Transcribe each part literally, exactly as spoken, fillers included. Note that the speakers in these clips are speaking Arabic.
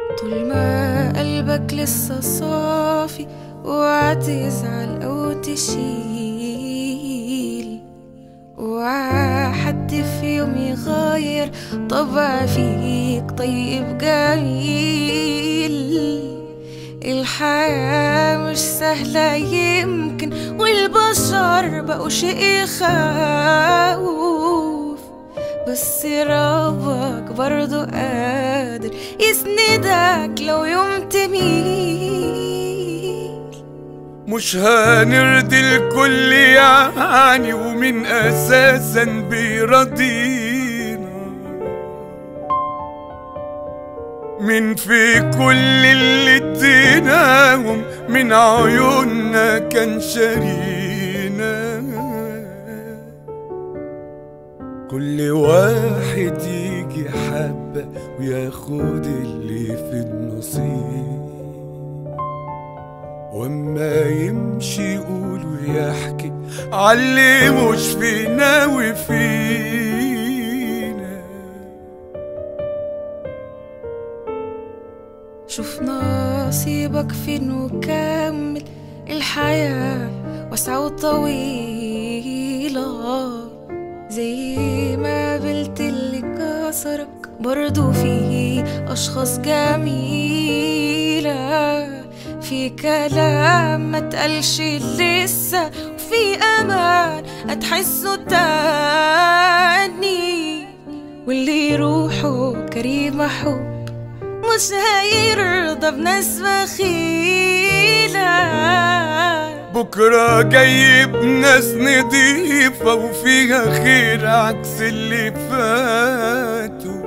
طول ما قلبك لسه صافي وعتزعل أو تشيل، وحد في يوم يغير طبع فيك طيب جميل. الحياة مش سهلة يمكن، والبشر بقوا شيء يخوف، بس ربك برضو قادر يسندك لو يوم تميل. مش هنرضي الكل يعني، ومن أساسا بيرضينا من في كل اللي اديناهم من عيوننا كان شارينا. كل واحد يجي حبة وياخد اللي في النصيب، واما يمشي يقول ويحكي عاللي مش فينا وفينا. شوف نصيبك فين وكمل، الحياة واسعة وطويلة. زي ما قابلت اللي كسرك برضو في أشخاص جميلة، في كلام ما تقلش لسه، وفي أمان هتحسه تاني. واللي يروحه كريم حب مش هيرضى بناس بخيلة. بكرة جاي بناس نضيفة وفيها خير عكس اللي فاتوا.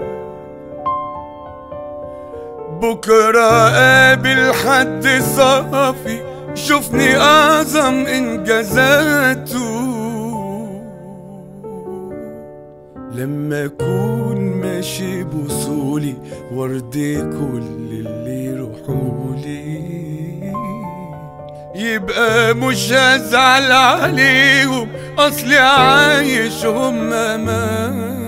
بكرة قابل حد صافي شوفني أعظم إنجازاته. لما أكون ماشي بوصولي وارضي كل اللي يروحولي، يبقى مش هزعل عليهم أصلي عايش هما ما